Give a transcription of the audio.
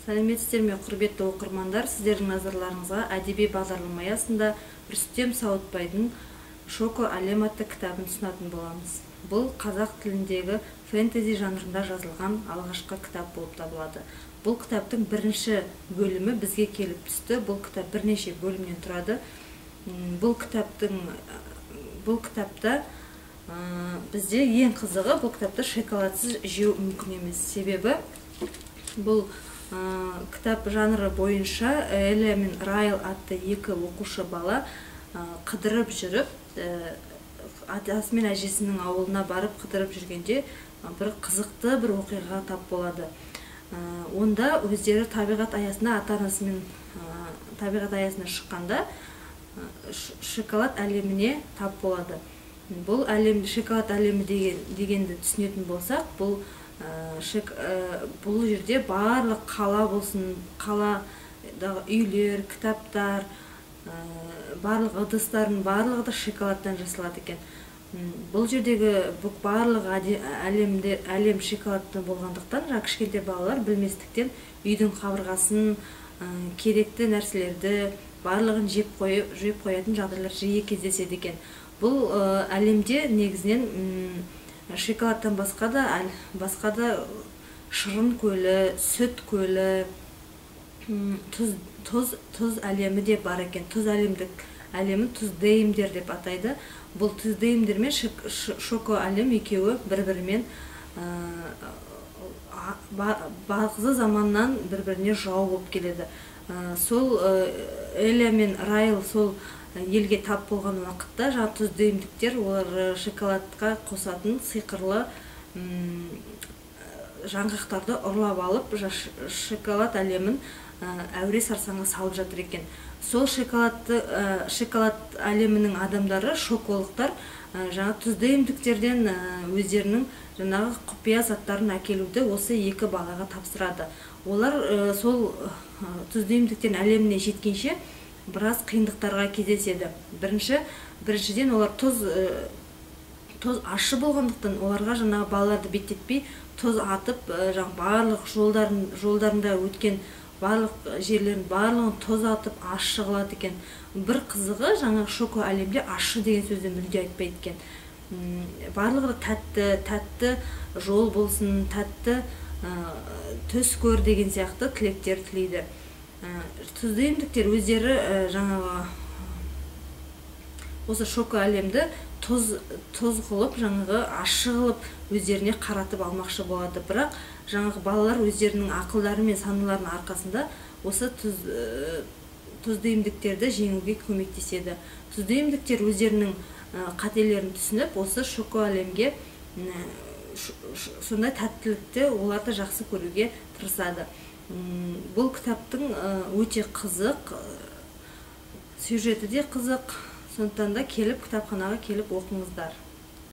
Сәлеметсіздер ме, құрметті оқырмандар, сіздердің назарларыңызға әдеби бағдарлама аясында Рүстем Сауытбайдың «Шоко әлем» атты кітабын ұсынатын боламыз. Бұл қазақ тіліндегі фэнтези жанрында жазылған алғашқы кітап болып табылады. Бұл кітаптың бірінші бөлімі бізге келіп түсті. Бұл кітап бірнеше бөлімнен тұрады. Бұл кітапта бізде ең қызығы, бұл кітапты шоколадсыз жеу мүмкін емес. Себебі бұл кітап жанры бойынша Эля мен Райл атты екі оқушы бала қыдырып жүріп, атасы мен әжесінің ауылына барып қыдырып жүргенде бір қызықты бір оқиғаға тап болады. Онда өздері табиғат аясына, ата-анасымен табиғат аясына шыққанда шоколад әлеміне тап болады. Бұл шоколад әлемі дегенді түсінетін болсақ, бұл жерде барлық қала болсын, қаладағы үйлер, кітаптар, барлық ыдыстардың барлығы да шоколадтан жасалады екен. Бұл жердегі барлық әлем шоколадтан болғандықтан, кішкентай балалар білместіктен үйдің қабырғасын, керекті нәрселерді барлығын жеп қоятын жағдайлар жиі кездеседі екен. Бұл әлемде негізінен шоколадтан басқа да шырын көлі, сүт көлі, тұз әлемі де бар екен. Тұз әлемін тұздеймдер деп атайды. Бұл тұздеймдер мен шоко әлем екеуі бір-бірімен бағзы заманнан бір-біріне жау болып келеді. Сол Эля мен Райл сол елге тап болған уақытта тұздеймдіктер олар шоколадқа қосатын сиқырлы жаңғақтарды ұрлап алып, шоколад әлемін әуре сарсаңға салып жатыр екен. Сол шоколад әлемінің адамдары, шоколықтар, тұздеймдіктерден өздерінің құпия заттарын әкелуді осы екі балаға тапсырады. Олар сол тұздеймдіктен әлеміне жеткенше біраз қиындықтарға кездеседі. Біріншіден олар тұз ашы болғандықтан, оларға балаларды беттетпей тұз атып, барлық жолдарында өткен барлық жерлерін барлығын тұз атып ашы қылады екен. Бір қызығы, шоко әлемде ашы деген сөзді мүлде айтпайды екен. Барлығы тәтті жол болсын, тәтті төс көр деген сияқты тілектер тілейді. Тұздеймдіктер өздері осы шоко әлемді тұз қылып, ашы қылып өздеріне қаратып алмақшы болады. Бірақ балалар өздерінің ақылдары мен саналарының арқасында осы тұздеймдіктерді жеңуге көмектеседі. Тұздеймдіктер өздерінің қателерін түсініп, осы шоко әлемге сондай тәттілікті оларды жақсы көруге тырысады. Бұл кітаптың өте қызық, сюжеті де қызық, сондықтан да кітапханаға келіп оқыңыздар.